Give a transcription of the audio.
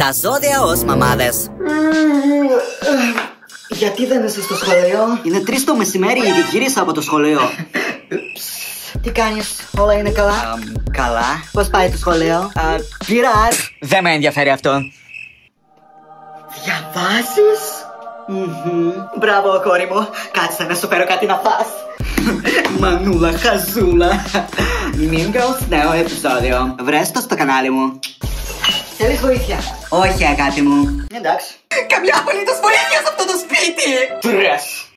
Τα ζώδια ως μαμάδες. Γιατί δεν είσαι στο σχολείο? Είναι 3 το μεσημέρι, ήδη γύρισα από το σχολείο. Τι κάνεις, όλα είναι καλά? Καλά. Πώς πάει το σχολείο? Πειράς. Δεν με ενδιαφέρει αυτό. Διαβάζεις? Μπράβο, κόρη μου. Κάτσε να σου φέρω κάτι να φας. Μανούλα, χαζούλα. Mean Girls, νέο επεισόδιο. Βρες το στο κανάλι μου. Θέλεις βοήθεια? Όχι, αγάπη μου. Εντάξει. Καμιά απολύτως βοήθεια σε αυτό το σπίτι. Τρες.